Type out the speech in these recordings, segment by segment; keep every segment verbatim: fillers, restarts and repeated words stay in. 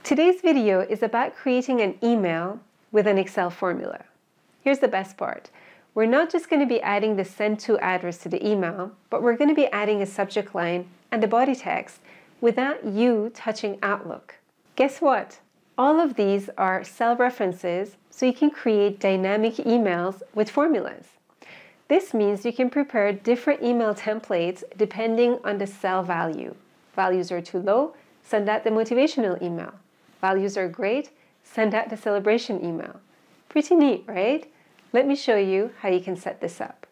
Today's video is about creating an email with an Excel formula. Here's the best part. We're not just going to be adding the send to address to the email, but we're going to be adding a subject line and a body text without you touching Outlook. Guess what? All of these are cell references, so you can create dynamic emails with formulas. This means you can prepare different email templates depending on the cell value. Values are too low, send out the motivational email. Values are great, send out the celebration email. Pretty neat, right? Let me show you how you can set this up.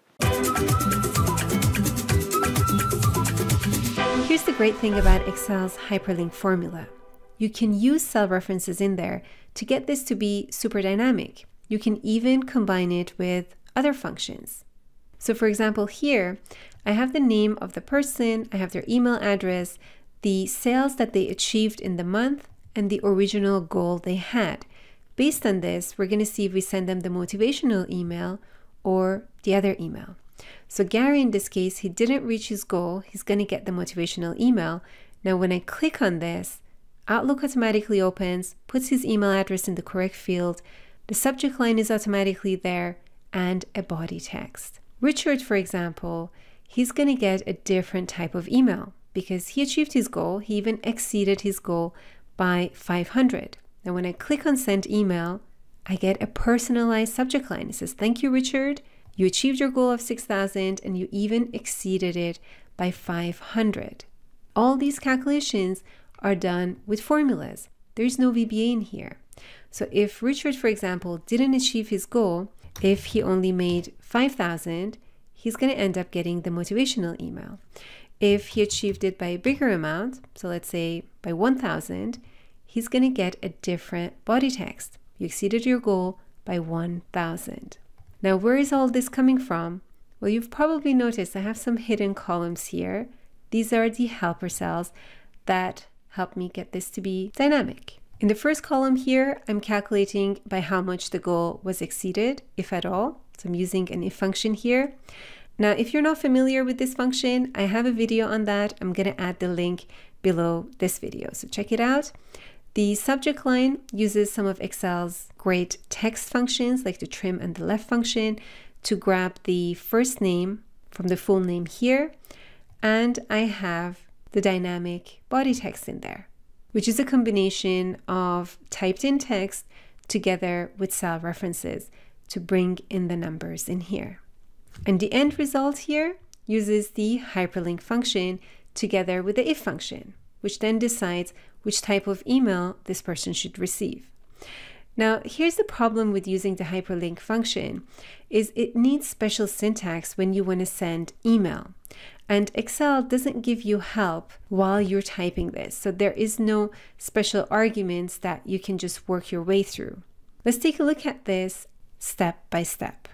Here's the great thing about Excel's hyperlink formula. You can use cell references in there to get this to be super dynamic. You can even combine it with other functions. So for example, here, I have the name of the person, I have their email address, the sales that they achieved in the month, and the original goal they had. Based on this, we're going to see if we send them the motivational email or the other email. So Gary, in this case, he didn't reach his goal. He's going to get the motivational email. Now, when I click on this, Outlook automatically opens, puts his email address in the correct field. The subject line is automatically there and a body text. Richard, for example, he's going to get a different type of email because he achieved his goal. He even exceeded his goal by five hundred. Now, when I click on send email, I get a personalized subject line. It says, thank you, Richard. You achieved your goal of six thousand and you even exceeded it by five hundred. All these calculations are done with formulas. There's no V B A in here. So if Richard, for example, didn't achieve his goal, if he only made five thousand, he's going to end up getting the motivational email. If he achieved it by a bigger amount, so let's say by one thousand, he's going to get a different body text. You exceeded your goal by one thousand. Now, where is all this coming from? Well, you've probably noticed I have some hidden columns here. These are the helper cells that help me get this to be dynamic. In the first column here, I'm calculating by how much the goal was exceeded, if at all. So I'm using an if function here. Now, if you're not familiar with this function, I have a video on that. I'm going to add the link below this video, so check it out. The subject line uses some of Excel's great text functions like the trim and the left function to grab the first name from the full name here. And I have the dynamic body text in there, which is a combination of typed in text together with cell references to bring in the numbers in here. And the end result here uses the hyperlink function together with the if function, which then decides which type of email this person should receive. Now, here's the problem with using the hyperlink function is it needs special syntax when you want to send email. And Excel doesn't give you help while you're typing this. So there is no special arguments that you can just work your way through. Let's take a look at this step by step.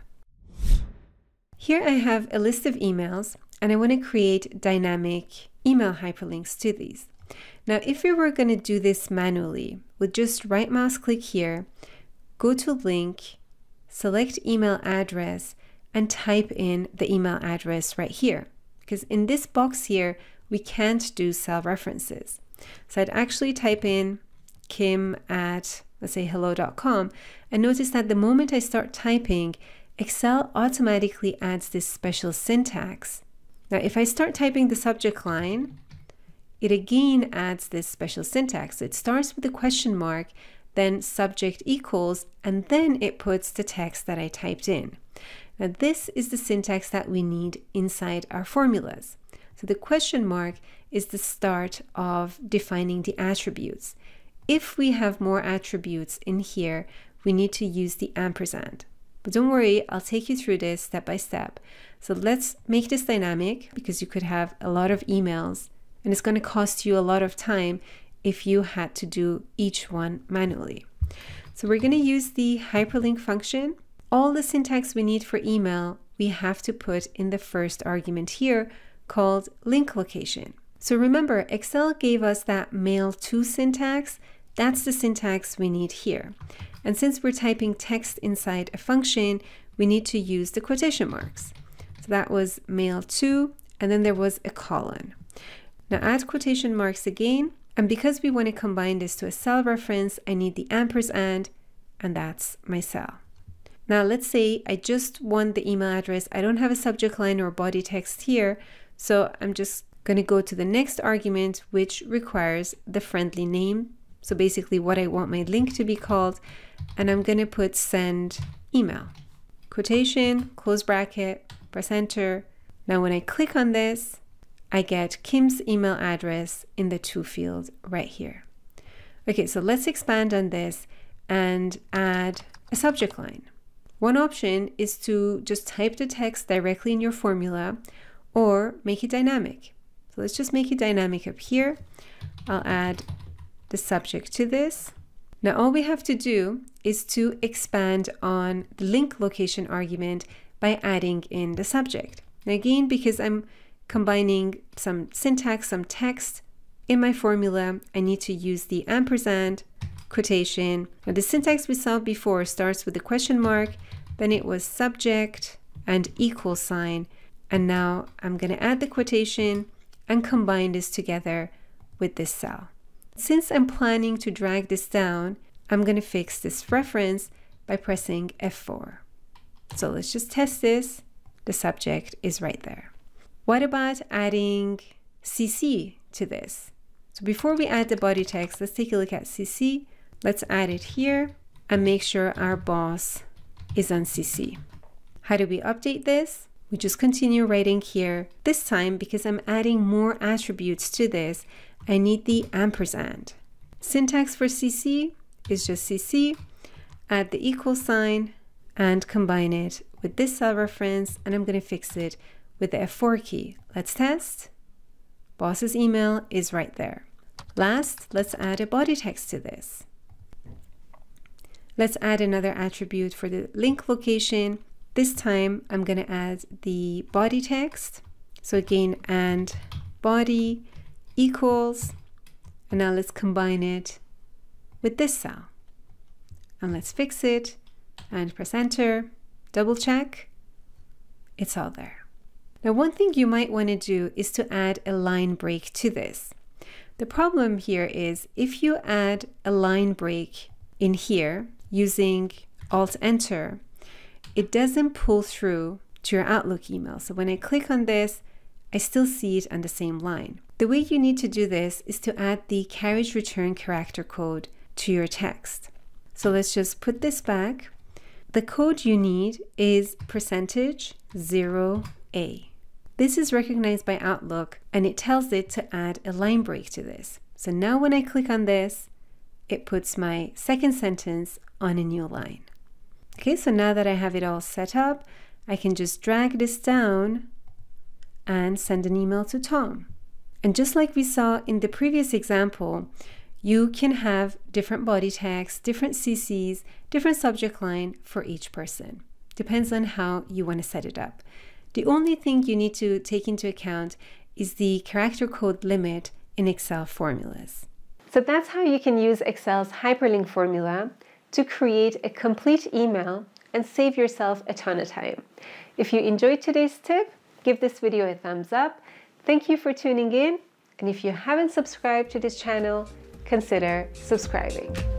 Here I have a list of emails and I want to create dynamic email hyperlinks to these. Now, if we were going to do this manually, we'll just right mouse click here, go to link, select email address, and type in the email address right here. Because in this box here, we can't do cell references. So I'd actually type in kim at, let's say, hello dot com, and notice that the moment I start typing, Excel automatically adds this special syntax. Now, if I start typing the subject line, it again adds this special syntax. So it starts with a question mark, then subject equals, and then it puts the text that I typed in. Now, this is the syntax that we need inside our formulas. So the question mark is the start of defining the attributes. If we have more attributes in here, we need to use the ampersand. But don't worry, I'll take you through this step by step. So let's make this dynamic because you could have a lot of emails and it's going to cost you a lot of time if you had to do each one manually. So we're going to use the hyperlink function. All the syntax we need for email, we have to put in the first argument here called link location. So remember, Excel gave us that mail to syntax. That's the syntax we need here. And since we're typing text inside a function, we need to use the quotation marks. So that was mail to, and then there was a colon. Now add quotation marks again, And because we want to combine this to a cell reference, I need the ampersand, and that's my cell. Now let's say I just want the email address. I don't have a subject line or body text here, so I'm just going to go to the next argument, which requires the friendly name. So basically what I want my link to be called, and I'm going to put send email. Quotation, close bracket, press enter. Now when I click on this, I get Kim's email address in the to field right here. Okay, so let's expand on this and add a subject line. One option is to just type the text directly in your formula or make it dynamic. So let's just make it dynamic up here. I'll add the subject to this. Now all we have to do is to expand on the link location argument by adding in the subject. Now again, because I'm combining some syntax, some text in my formula, I need to use the ampersand, quotation. Now the syntax we saw before starts with the question mark, then it was subject and equal sign, and now I'm going to add the quotation and combine this together with this cell. Since I'm planning to drag this down, I'm going to fix this reference by pressing F four. So let's just test this. The subject is right there. What about adding C C to this? So before we add the body text, let's take a look at C C. Let's add it here and make sure our boss is on C C. How do we update this? We just continue writing here. This time, because I'm adding more attributes to this, I need the ampersand. Syntax for C C is just C C, add the equal sign, and combine it with this cell reference, and I'm going to fix it with the F four key. Let's test. Boss's email is right there. Last, let's add a body text to this. Let's add another attribute for the link location. This time I'm going to add the body text. So again, and body equals, and now let's combine it with this cell. And let's fix it and press enter, double check, it's all there. Now one thing you might want to do is to add a line break to this. The problem here is if you add a line break in here using Alt Enter, it doesn't pull through to your Outlook email. So when I click on this, I still see it on the same line. The way you need to do this is to add the carriage return character code to your text. So let's just put this back. The code you need is percentage zero A. This is recognized by Outlook and it tells it to add a line break to this. So now when I click on this, it puts my second sentence on a new line. Okay, so now that I have it all set up, I can just drag this down and send an email to Tom. And just like we saw in the previous example, you can have different body text, different C Cs, different subject line for each person. Depends on how you want to set it up. The only thing you need to take into account is the character code limit in Excel formulas. So that's how you can use Excel's hyperlink formula to create a complete email and save yourself a ton of time. If you enjoyed today's tip, give this video a thumbs up. Thank you for tuning in. And if you haven't subscribed to this channel, consider subscribing.